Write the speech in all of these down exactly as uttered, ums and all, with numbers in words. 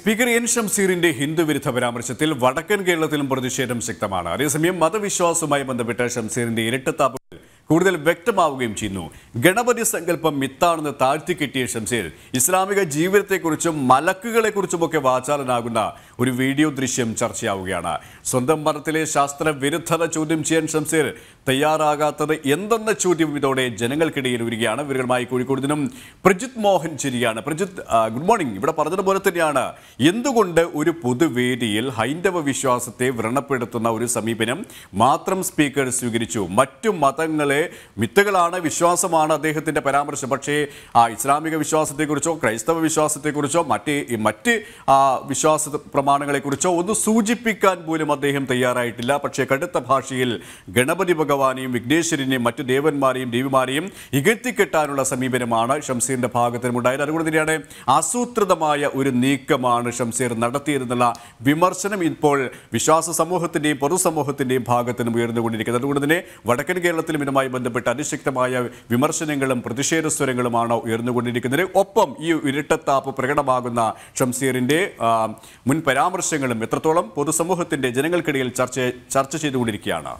Speaker N ഷംസീറിന്റെ ഹിന്ദുവിരുദ്ധ പരാമർശത്തിൽ വടക്കൻ കേരളത്തിലും പ്രതിഷേധം ശക്തമാണ്. അതേസമയം മതവിശ്വാസവുമായി ബന്ധപ്പെട്ട ഷംസീറിന്റെ ഇരട്ടത്താപ്പ് കൂടുതൽ വ്യക്തമാവുകയും ചെയ്യുന്നു. ഗണപതി സങ്കല്പം മിത്താണെന്ന് താഴ്ത്തിക്കെട്ടിയ ഷംസീർ ഇസ്ലാമിക ജീവിതത്തെക്കുറിച്ചും മലക്കുകളെക്കുറിച്ചുമൊക്കെ വാചാലനാകുന്ന ഒരു വീഡിയോ ദൃശ്യം ചർച്ചയാവുകയാണ്. സ്വന്തം മതത്തിലെ ശാസ്ത്ര വിരുദ്ധത ചോദ്യം ചെയ്യാൻ ഷംസീർ തയ്യാറാകാത്തത് എന്തെന്ന ചോദ്യം ഇതോടെ ജനങ്ങൾക്കിടയിൽ വരികയാണ്. ഇവരുമായി കോഴിക്കോട് നിന്നും പ്രജിത് മോഹൻ ചിരിയാണ്. Prajith, good morning. ഇവിടെ പറഞ്ഞതുപോലെ തന്നെയാണ്, എന്തുകൊണ്ട് ഒരു പൊതുവേദിയിൽ ഹൈന്ദവ വിശ്വാസത്തെ വ്രണപ്പെടുത്തുന്ന ഒരു സമീപനം മാത്രം സ്പീക്കർ സ്വീകരിച്ചു? മറ്റു മതങ്ങളെ മിത്തുകളാണ്, വിശ്വാസമാണ് അദ്ദേഹത്തിന്റെ പരാമർശം. പക്ഷേ ആ ഇസ്ലാമിക വിശ്വാസത്തെക്കുറിച്ചോ ക്രൈസ്തവ വിശ്വാസത്തെക്കുറിച്ചോ മറ്റ് മറ്റ് വിശ്വാസ പ്രമാണങ്ങളെക്കുറിച്ചോ ഒന്ന് സൂചിപ്പിക്കാൻ പോലും അദ്ദേഹം തയ്യാറായിട്ടില്ല. പക്ഷേ കടുത്ത ഭാഷയിൽ ഗണപതി ഭഗവാനെയും വിഘ്നേശ്വരനെയും മറ്റു ദേവന്മാരെയും ദേവിമാരെയും ഇകഴ്ത്തിക്കെട്ടാനുള്ള സമീപനമാണ് ഷംസീറിന്റെ ഭാഗത്തിനുണ്ടായത്. അതുകൊണ്ട് തന്നെയാണ് ആസൂത്രിതമായ ഒരു നീക്കമാണ് ഷംസീർ നടത്തിയതെന്നുള്ള വിമർശനം ഇപ്പോൾ വിശ്വാസ സമൂഹത്തിന്റെയും പൊതുസമൂഹത്തിന്റെയും ഭാഗത്തിനും ഉയർന്നുകൊണ്ടിരിക്കുന്നത്. അതുകൊണ്ട് തന്നെ വടക്കൻ കേരളത്തിലും ഇതുമായി ബന്ധപ്പെട്ട് അതിശക്തമായ വിമർശനങ്ങളും പ്രതിഷേധ സ്വരങ്ങളുമാണ് ഉയർന്നുകൊണ്ടിരിക്കുന്നത്. ഒപ്പം ഈ ഇരട്ടത്താപ്പ് പ്രകടമാകുന്ന ഷംസീറിന്റെ മുൻ പരാമർശങ്ങളും എത്രത്തോളം പൊതുസമൂഹത്തിന്റെ ജനങ്ങൾക്കിടയിൽ ചർച്ച ചർച്ച ചെയ്തുകൊണ്ടിരിക്കുകയാണ്.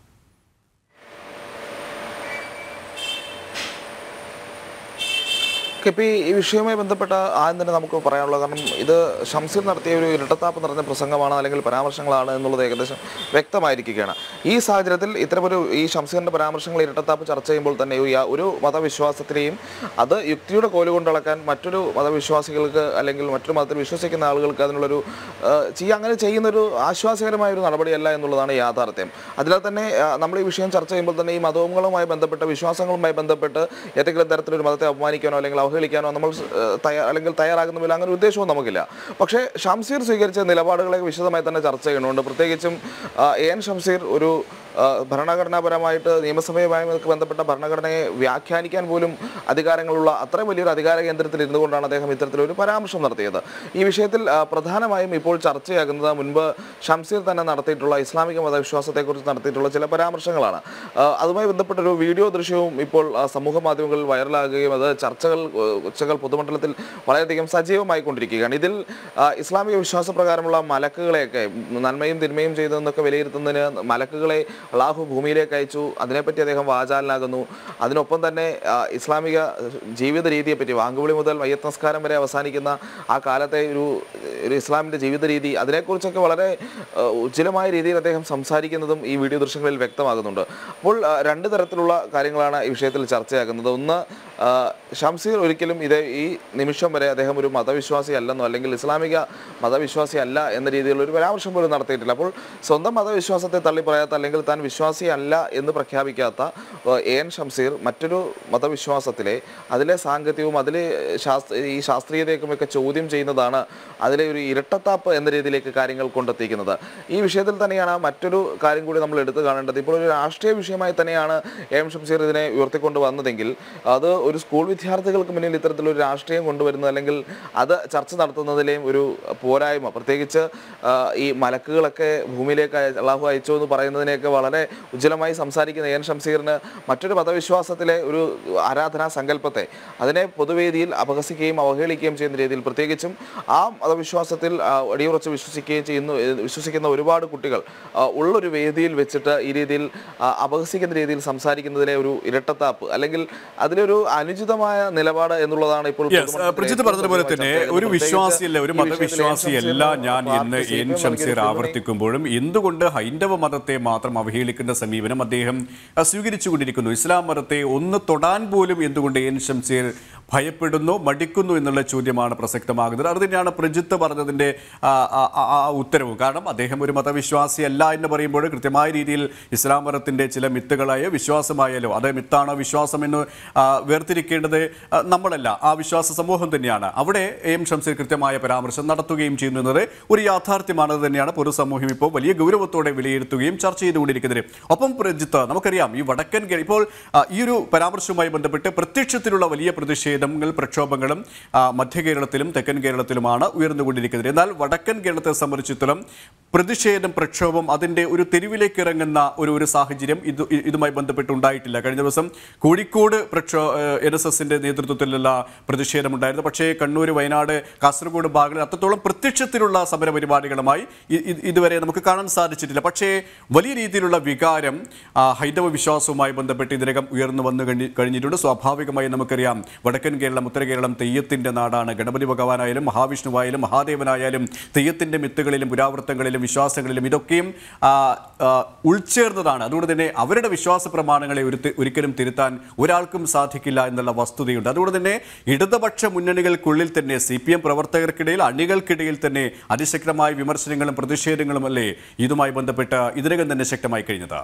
ഇപ്പോൾ ഈ വിഷയവുമായി ബന്ധപ്പെട്ട ആദ്യം തന്നെ നമുക്ക് പറയാനുള്ളത്, കാരണം ഇത് ഷംസീർ നടത്തിയ ഒരു ഇരട്ടത്താപ്പ് നിറഞ്ഞ പ്രസംഗമാണ് അല്ലെങ്കിൽ പരാമർശങ്ങളാണ് എന്നുള്ളത് ഏകദേശം വ്യക്തമായിരിക്കുകയാണ്. ഈ സാഹചര്യത്തിൽ ഇത്തരമൊരു ഈ ഷംസീറിൻ്റെ പരാമർശങ്ങൾ ഇരട്ടത്താപ്പ് ചർച്ച ചെയ്യുമ്പോൾ തന്നെ ഒരു മതവിശ്വാസത്തിനെയും അത് യുക്തിയുടെ കോലുകൊണ്ട് അളക്കാൻ മറ്റൊരു മതവിശ്വാസികൾക്ക് അല്ലെങ്കിൽ മറ്റൊരു മതത്തിൽ വിശ്വസിക്കുന്ന ആളുകൾക്ക് അതിനുള്ളൊരു ചെയ്യുക അങ്ങനെ ചെയ്യുന്നൊരു ആശ്വാസകരമായ ഒരു നടപടിയല്ല എന്നുള്ളതാണ് യാഥാർത്ഥ്യം. അതിനാൽ തന്നെ നമ്മൾ ഈ വിഷയം ചർച്ച ചെയ്യുമ്പോൾ തന്നെ ഈ മതങ്ങളുമായി ബന്ധപ്പെട്ട് വിശ്വാസങ്ങളുമായി ബന്ധപ്പെട്ട് ഏതെങ്കിലും തരത്തിലൊരു മതത്തെ അപമാനിക്കാനോ അല്ലെങ്കിൽ കളിക്കാനോ നമ്മൾ തയ്യാർ അല്ലെങ്കിൽ തയ്യാറാകുന്നില്ല, അങ്ങനെ ഉദ്ദേശവും നമുക്കില്ല. പക്ഷേ ഷംസീർ സ്വീകരിച്ച നിലപാടുകളെ വിശദമായി തന്നെ ചർച്ച ചെയ്യുന്നുണ്ട്. പ്രത്യേകിച്ചും എൻ ഷംസീർ ഒരു ഭരണഘടനാപരമായിട്ട് നിയമസഭയുമായി ബന്ധപ്പെട്ട ഭരണഘടനയെ വ്യാഖ്യാനിക്കാൻ പോലും അധികാരങ്ങളുള്ള അത്രയും വലിയൊരു അധികാര കേന്ദ്രത്തിൽ ഇരുന്നു കൊണ്ടാണ് അദ്ദേഹം ഇത്തരത്തിലൊരു പരാമർശം നടത്തിയത്. ഈ വിഷയത്തിൽ പ്രധാനമായും ഇപ്പോൾ ചർച്ചയാകുന്നത് മുൻപ് ഷംസീർ തന്നെ നടത്തിയിട്ടുള്ള ഇസ്ലാമിക മതവിശ്വാസത്തെക്കുറിച്ച് നടത്തിയിട്ടുള്ള ചില പരാമർശങ്ങളാണ്. അതുമായി ബന്ധപ്പെട്ടൊരു വീഡിയോ ദൃശ്യവും ഇപ്പോൾ സമൂഹ മാധ്യമങ്ങളിൽ വൈറലാകുകയും അത് ചർച്ചകൾ ചർച്ചകൾ പൊതുമണ്ഡലത്തിൽ വളരെയധികം സജീവമായിക്കൊണ്ടിരിക്കുകയാണ്. ഇതിൽ ഇസ്ലാമിക വിശ്വാസപ്രകാരമുള്ള മലക്കുകളെയൊക്കെ നന്മയും തിന്മയും ചെയ്തതെന്നൊക്കെ വിലയിരുത്തുന്നതിന് മലക്കുകളെ അള്ളാഹു ഭൂമിയിലേക്ക് അയച്ചു, അതിനെപ്പറ്റി അദ്ദേഹം വാചാലനാകുന്നു. അതിനൊപ്പം തന്നെ ഇസ്ലാമിക ജീവിത രീതിയെപ്പറ്റി വാങ്കുവിളി മുതൽ മയ്യത്ത് നമസ്കാരം വരെ അവസാനിക്കുന്ന ആ കാലത്തെ ഒരു ഒരു ഇസ്ലാമിൻ്റെ ജീവിത രീതി, അതിനെക്കുറിച്ചൊക്കെ വളരെ ഉജ്ജ്വലമായ രീതിയിൽ അദ്ദേഹം സംസാരിക്കുന്നതും ഈ വീഡിയോ ദൃശ്യങ്ങളിൽ വ്യക്തമാകുന്നുണ്ട്. അപ്പോൾ രണ്ട് തരത്തിലുള്ള കാര്യങ്ങളാണ് ഈ വിഷയത്തിൽ ചർച്ചയാകുന്നത്. ഒന്ന്, ഷംസീർ ഒരിക്കലും ഇത് ഈ നിമിഷം വരെ അദ്ദേഹം ഒരു മതവിശ്വാസി അല്ലെന്നോ അല്ലെങ്കിൽ ഇസ്ലാമിക മതവിശ്വാസി അല്ല എന്ന രീതിയിലുള്ള ഒരു പരാമർശം പോലും നടത്തിയിട്ടില്ല. അപ്പോൾ സ്വന്തം മതവിശ്വാസത്തെ തള്ളി പറയാത്ത അല്ലെങ്കിൽ താൻ വിശ്വാസി അല്ല എന്ന് പ്രഖ്യാപിക്കാത്ത എൻ ഷംസീർ മറ്റൊരു മതവിശ്വാസത്തിലെ അതിലെ സാങ്കത്യവും അതിലെ ശാസ്ത്ര ഈ ശാസ്ത്രീയതയൊക്കെ ചോദ്യം ചെയ്യുന്നതാണ് അതിലെ ഒരു ഇരട്ടത്താപ്പ് എന്ന രീതിയിലേക്ക് കാര്യങ്ങൾ കൊണ്ടെത്തിക്കുന്നത്. ഈ വിഷയത്തിൽ തന്നെയാണ് മറ്റൊരു കാര്യം കൂടി നമ്മൾ എടുത്തു കാണേണ്ടത്. ഇപ്പോൾ ഒരു രാഷ്ട്രീയ വിഷയമായി തന്നെയാണ് എം ഷംസീർ ഇതിനെ ഉയർത്തിക്കൊണ്ട് വന്നതെങ്കിൽ അത് ഒരു സ്കൂൾ വിദ്യാർത്ഥികൾക്ക് മുന്നിൽ ഇത്തരത്തിലൊരു രാഷ്ട്രീയം കൊണ്ടുവരുന്നത് അല്ലെങ്കിൽ അത് ചർച്ച നടത്തുന്നതിലെയും ഒരു പോരായ്മ, പ്രത്യേകിച്ച് ഈ മലക്കുകളൊക്കെ ഭൂമിയിലേക്ക് അള്ളാഹു അയച്ചു എന്ന് പറയുന്നതിനെയൊക്കെ വളരെ ഉജ്ജ്വലമായി സംസാരിക്കുന്ന എൻ ഷംസീറിന് മറ്റൊരു മതവിശ്വാസത്തിലെ ഒരു ആരാധനാ സങ്കല്പത്തെ അതിനെ പൊതുവേദിയിൽ അപഹസിക്കുകയും അവഹേളിക്കുകയും ചെയ്യുന്ന രീതിയിൽ, പ്രത്യേകിച്ചും ആ മതവിശ്വാസത്തിൽ അടിയുറച്ച് വിശ്വസിക്കുകയും ചെയ്യുന്നു വിശ്വസിക്കുന്ന ഒരുപാട് കുട്ടികൾ ഉള്ളൊരു വേദിയിൽ വെച്ചിട്ട് ഈ രീതിയിൽ അപഹസിക്കുന്ന രീതിയിൽ സംസാരിക്കുന്നതിലെ ഒരു ഇരട്ടത്താപ്പ് അല്ലെങ്കിൽ അതിലൊരു അനുചിതമായ നിലപാട് എന്നുള്ളതാണ് ഇപ്പോൾ പ്രജിത്ത് പറഞ്ഞതുപോലെ തന്നെ ഒരു വിശ്വാസിയല്ല, ഒരു മതവിശ്വാസിയല്ല ഞാൻ എന്ന് എൻ ഷംസീർ ആവർത്തിക്കുമ്പോഴും എന്തുകൊണ്ട് ഹൈന്ദവ മതത്തെ മാത്രം അവഹേളിക്കുന്ന സമീപനം അദ്ദേഹം സ്വീകരിച്ചുകൊണ്ടിരിക്കുന്നു? ഇസ്ലാം മതത്തെ ഒന്ന് തൊടാൻ പോലും എന്തുകൊണ്ട് എൻ ഷംസീർ ഭയപ്പെടുന്നു, മടിക്കുന്നു എന്നുള്ള ചോദ്യമാണ് പ്രസക്തമാകുന്നത്. അത് തന്നെയാണ് പ്രജിത്ത് പറഞ്ഞതിൻ്റെ ഉത്തരവും. കാരണം അദ്ദേഹം ഒരു മതവിശ്വാസിയല്ല എന്ന് പറയുമ്പോൾ കൃത്യമായ രീതിയിൽ ഇസ്ലാം മതത്തിൻ്റെ ചില മിത്തുകളായോ വിശ്വാസമായാലോ അത് മിത്താണോ വിശ്വാസമെന്ന് വേർതിരിക്കേണ്ടത് നമ്മളല്ല, ആ വിശ്വാസ സമൂഹം തന്നെയാണ്. അവിടെ എം ഷംസീർ കൃത്യമായ പരാമർശം നടത്തുകയും ചെയ്യുന്നു എന്നത് ഒരു യാഥാർത്ഥ്യമാണത് തന്നെയാണ് പൊതുസമൂഹം ഇപ്പോൾ വലിയ ഗൗരവത്തോടെ വിലയിരുത്തുകയും ചർച്ച ചെയ്തുകൊണ്ടിരിക്കുന്നത്. ഒപ്പം പ്രജിത്ത്, നമുക്കറിയാം ഈ വടക്കൻ ഇപ്പോൾ ഈ ഒരു പരാമർശവുമായി ബന്ധപ്പെട്ട് പ്രത്യക്ഷത്തിലുള്ള വലിയ പ്രതിഷേധങ്ങൾ പ്രക്ഷോഭങ്ങളും മധ്യ കേരളത്തിലും തെക്കൻ കേരളത്തിലുമാണ് ഉയർന്നുകൊണ്ടിരിക്കുന്നത്. എന്നാൽ വടക്കൻ കേരളത്തെ സംബന്ധിച്ചിടത്തോളം പ്രതിഷേധം പ്രക്ഷോഭം അതിൻ്റെ ഒരു തെരുവിലേക്ക് ഇറങ്ങുന്ന ഒരു ഒരു സാഹചര്യം ഇത് ഇതുമായി ബന്ധപ്പെട്ടുണ്ടായിട്ടില്ല. കഴിഞ്ഞ ദിവസം കോഴിക്കോട് പ്രക്ഷോ എൻ എസ് എസിൻ്റെ നേതൃത്വത്തിലുള്ള പ്രതിഷേധമുണ്ടായിരുന്നു. പക്ഷേ കണ്ണൂർ, വയനാട്, കാസർഗോഡ് ഭാഗങ്ങളിൽ അത്രത്തോളം പ്രത്യക്ഷത്തിലുള്ള സമരപരിപാടികളുമായി ഇതുവരെ നമുക്ക് കാണാൻ സാധിച്ചിട്ടില്ല. പക്ഷേ വലിയ രീതിയിലുള്ള വികാരം ഹൈന്ദവ വിശ്വാസവുമായി ബന്ധപ്പെട്ട് ഇതിനകം ഉയർന്നു വന്നു കഴിഞ്ഞിട്ടുണ്ട്. സ്വാഭാവികമായി നമുക്കറിയാം, വടക്കൻ കേരളം, ഉത്തര കേരളം തെയ്യത്തിൻ്റെ നാടാണ്. ഗണപതി ഭഗവാനായാലും മഹാവിഷ്ണുവായാലും മഹാദേവനായാലും തെയ്യത്തിൻ്റെ മിത്തുകളിലും പുരാവൃത്തങ്ങളിലും വിശ്വാസങ്ങളിലും ഇതൊക്കെയും ഉൾച്ചേർന്നതാണ്. അതുകൊണ്ട് തന്നെ അവരുടെ വിശ്വാസ പ്രമാണങ്ങളെ ഒരു ഒരിക്കലും തിരുത്താൻ ഒരാൾക്കും സാധിക്കില്ല എന്നുള്ള വസ്തുതയുണ്ട്. അതുകൊണ്ട് തന്നെ ഇടതുപക്ഷ മുന്നണികൾക്കുള്ളിൽ തന്നെ സി പി എം പ്രവർത്തകർക്കിടയിൽ, അണികൾക്കിടയിൽ തന്നെ അതിശക്തമായ വിമർശനങ്ങളും പ്രതിഷേധങ്ങളും അല്ലേ ഇതുമായി ബന്ധപ്പെട്ട് ഇതിനകം തന്നെ ശക്തമായി കഴിഞ്ഞത്.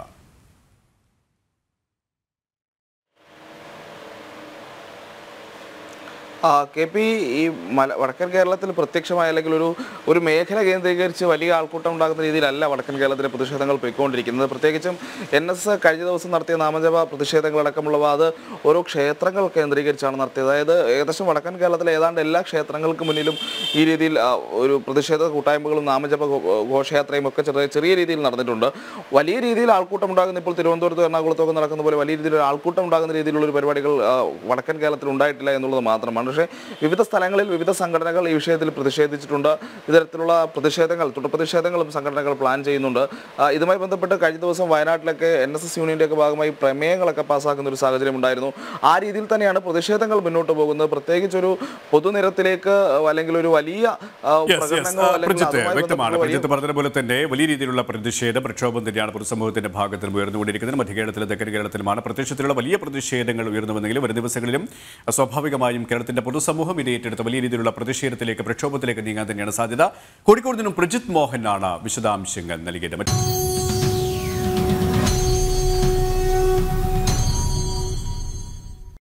കെ പി ഈ മല വടക്കൻ കേരളത്തിൽ പ്രത്യക്ഷമായ അല്ലെങ്കിൽ ഒരു ഒരു മേഖല കേന്ദ്രീകരിച്ച് വലിയ ആൾക്കൂട്ടം ഉണ്ടാകുന്ന രീതിയിലല്ല വടക്കൻ കേരളത്തിലെ പ്രതിഷേധങ്ങൾ പോയിക്കൊണ്ടിരിക്കുന്നത്. പ്രത്യേകിച്ചും എൻ എസ് എസ് കഴിഞ്ഞ ദിവസം നടത്തിയ നാമജപ പ്രതിഷേധങ്ങളടക്കമുള്ളവ അത് ഓരോ ക്ഷേത്രങ്ങൾ കേന്ദ്രീകരിച്ചാണ് നടത്തിയത്. അതായത് ഏകദേശം വടക്കൻ കേരളത്തിലെ ഏതാണ്ട് എല്ലാ ക്ഷേത്രങ്ങൾക്ക് മുന്നിലും ഈ രീതിയിൽ ഒരു പ്രതിഷേധ കൂട്ടായ്മകളും നാമജപ ഘോഷയാത്രയും ഒക്കെ ചെറിയ ചെറിയ രീതിയിൽ നടന്നിട്ടുണ്ട്. വലിയ രീതിയിൽ ആൾക്കൂട്ടം ഉണ്ടാകുന്ന ഇപ്പോൾ തിരുവനന്തപുരത്ത്, എറണാകുളത്തൊക്കെ നടക്കുന്ന പോലെ വലിയ രീതിയിൽ ആൾക്കൂട്ടം ഉണ്ടാകുന്ന രീതിയിലുള്ള പരിപാടികൾ വടക്കൻ കേരളത്തിൽ ഉണ്ടായിട്ടില്ല എന്നുള്ളത് മാത്രമാണ്. പക്ഷേ വിവിധ സ്ഥലങ്ങളിൽ വിവിധ സംഘടനകൾ ഈ വിഷയത്തിൽ പ്രതിഷേധിച്ചിട്ടുണ്ട്. ഇത്തരത്തിലുള്ള പ്രതിഷേധങ്ങൾ, തുടർ പ്രതിഷേധങ്ങളും സംഘടനകൾ പ്ലാൻ ചെയ്യുന്നുണ്ട്. ഇതുമായി ബന്ധപ്പെട്ട് കഴിഞ്ഞ ദിവസം വയനാട്ടിലൊക്കെ എൻ എസ് എസ് യൂണിയൻ്റെ ഒക്കെ ഭാഗമായി പ്രമേയങ്ങളൊക്കെ പാസ്സാക്കുന്ന ഒരു സാഹചര്യം ഉണ്ടായിരുന്നു. ആ രീതിയിൽ തന്നെയാണ് പ്രതിഷേധങ്ങൾ മുന്നോട്ട് പോകുന്നത്. പ്രത്യേകിച്ച് ഒരു പൊതുനിരത്തിലേക്ക് അല്ലെങ്കിൽ ഒരു വലിയ പറഞ്ഞതുപോലെ തന്നെ വലിയ രീതിയിലുള്ള പ്രതിഷേധം, പ്രക്ഷോഭം തന്നെയാണ് പൊതുസമൂഹത്തിന്റെ ഭാഗത്ത് ഉയർന്നുകൊണ്ടിരിക്കുന്നത്. മധ്യകേരളത്തിലും തെക്കൻ കേരളത്തിലുമാണ് പ്രത്യക്ഷത്തിലുള്ള വലിയ പ്രതിഷേധങ്ങൾ ഉയർന്നുവെന്നെങ്കിലും വരും ദിവസങ്ങളിലും സ്വാഭാവികമായും കേരളത്തിന്റെ പൊതുസമൂഹം ഇത് ഏറ്റെടുത്ത വലിയ രീതിയിലുള്ള പ്രതിഷേധത്തിലേക്ക്, പ്രക്ഷോഭത്തിലേക്ക് നീങ്ങാൻ തന്നെയാണ് സാധ്യത. കോഴിക്കോട് നിന്നും പ്രജിത് മോഹനാണ് വിശദാംശങ്ങൾ നൽകിയത്.